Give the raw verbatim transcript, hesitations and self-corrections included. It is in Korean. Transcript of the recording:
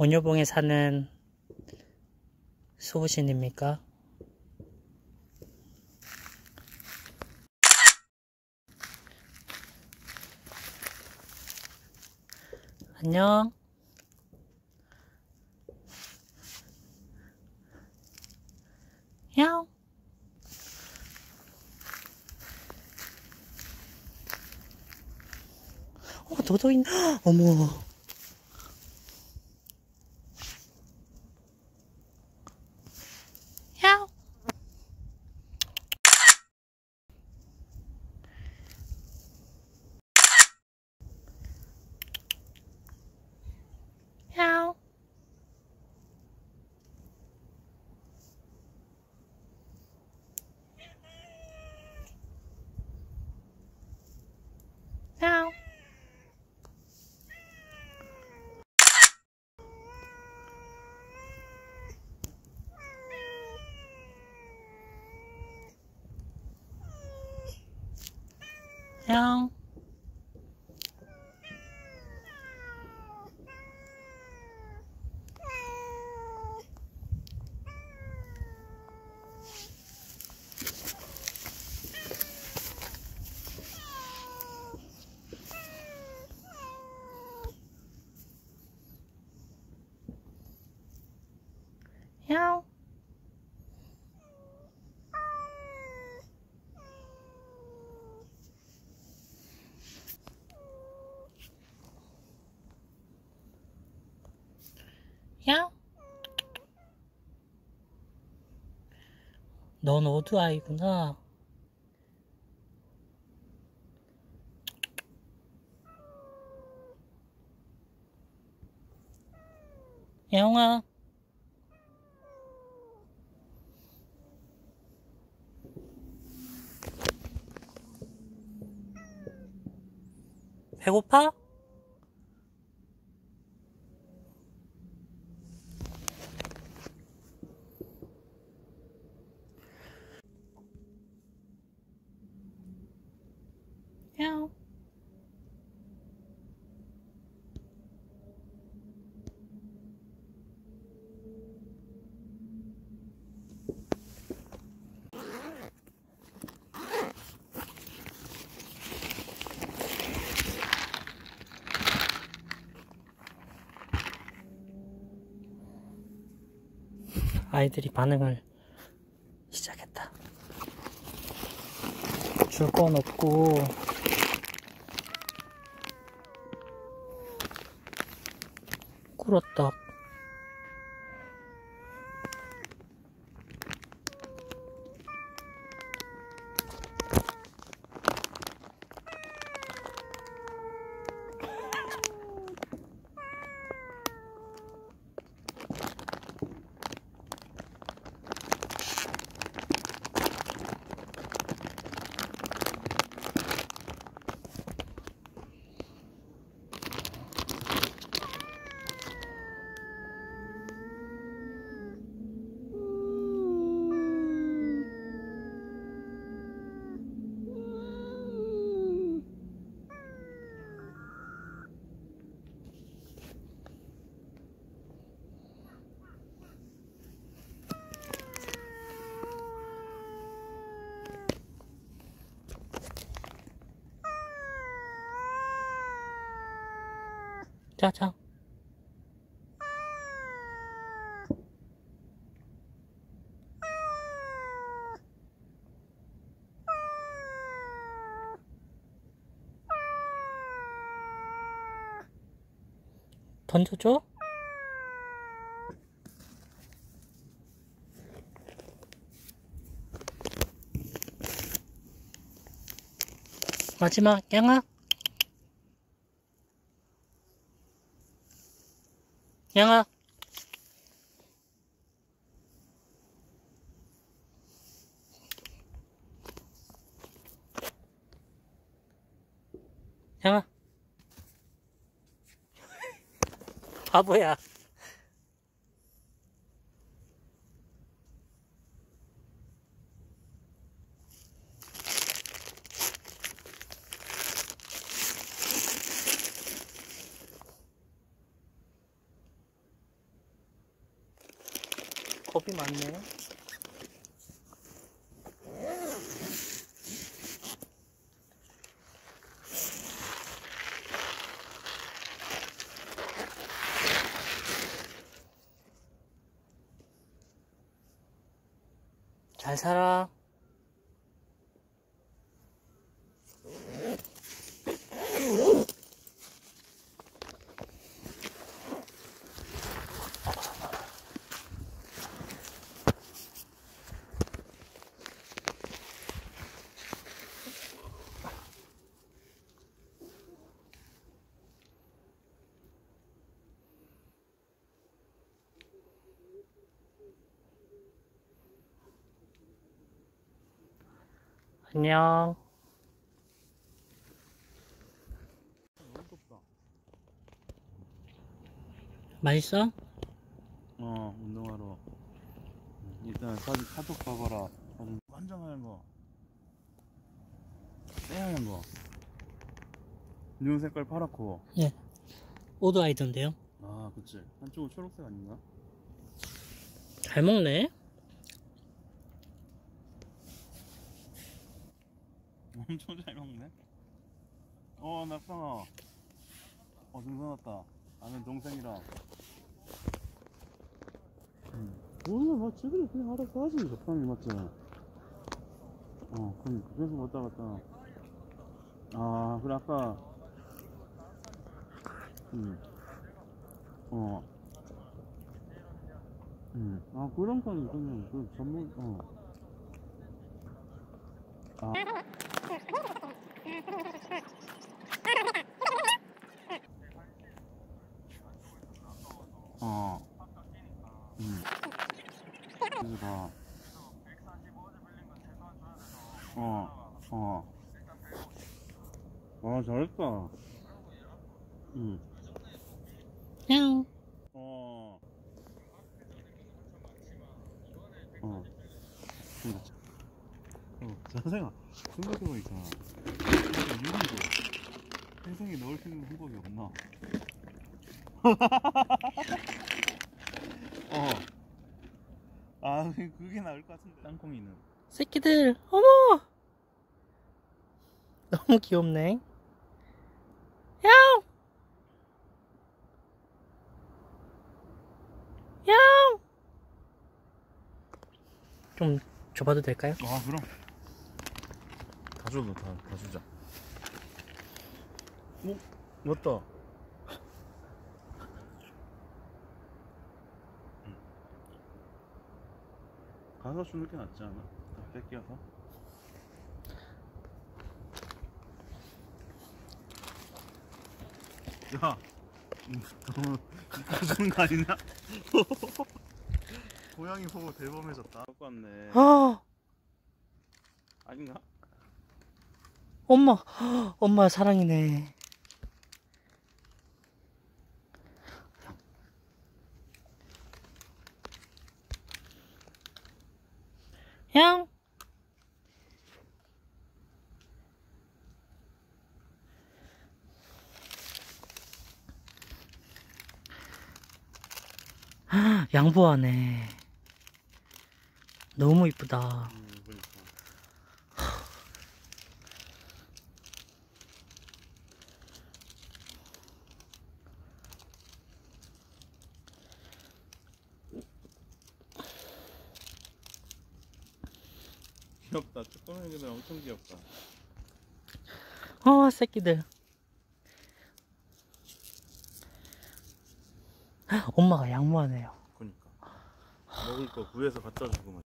온효봉에 사는 수부신입니까? 안녕. 야옹. 어, 도도인. 어머. 야옹. 야옹. 야옹. 야옹. 야옹. 야옹. 넌 오두아이구나. 야옹아. 배고파? 야옹. 아이들이 반응을 시작했다. 줄 건 없고 꿀었떡. 자자. 던져줘? 마지막 양아. 양아. 양아. 바보야. 겁이 많네. 잘 살아. 안녕. 너무 덥다. 맛있어? 어, 운동하러. 음, 일단 사진 카톡 봐봐라. 사진 완전 하얀 거. 새하얀 거. 눈 색깔 파랗고. 예. 오드아이던데요? 아, 그치. 한쪽은 초록색 아닌가? 잘 먹네. 엄청 잘 먹네. 어, 낙상아. 어, 등산 왔다. 아는 동생이랑. 응. 뭐야, 막 쟤들이 그냥 알아서 하지. 적당히 맞잖아. 어, 그러니까. 그래서 왔다 갔다. 아, 그래, 아까. 응. 어. 응. 아, 그런 건 그냥 그 전문, 어. 아. 어. 응. 그래서 봐. 어. 어. 아, 잘했다. 응. 냥. 어. 어. 진짜. 어, 자생아. 생각해보니까. 유리도 혜성이 넣을 수 있는 방법이 없나? 어. 아, 그게 나을 것 같은데. 땅콩이는. 새끼들, 어머! 너무 귀엽네. 야옹! 야옹! 좀 줘봐도 될까요? 아, 그럼. 다 줘도 다, 다 주자. 어? 맞다. 응. 가서 주는 게 낫지 않아? 다 뺏겨서? 야, 음, 너무 가주는 거 아니냐? 고양이 보고 대범해졌다. 갖고 왔네. 아, 아닌가? 엄마, 엄마 사랑이네. 양! 양보하네. 너무 이쁘다. 음, 그러니까. 귀엽다. 조그만 애들 엄청 귀엽다. 어, 새끼들. 엄마가 양보하네요. 그러니까. 먹을 거 구해서 갖다 주고 만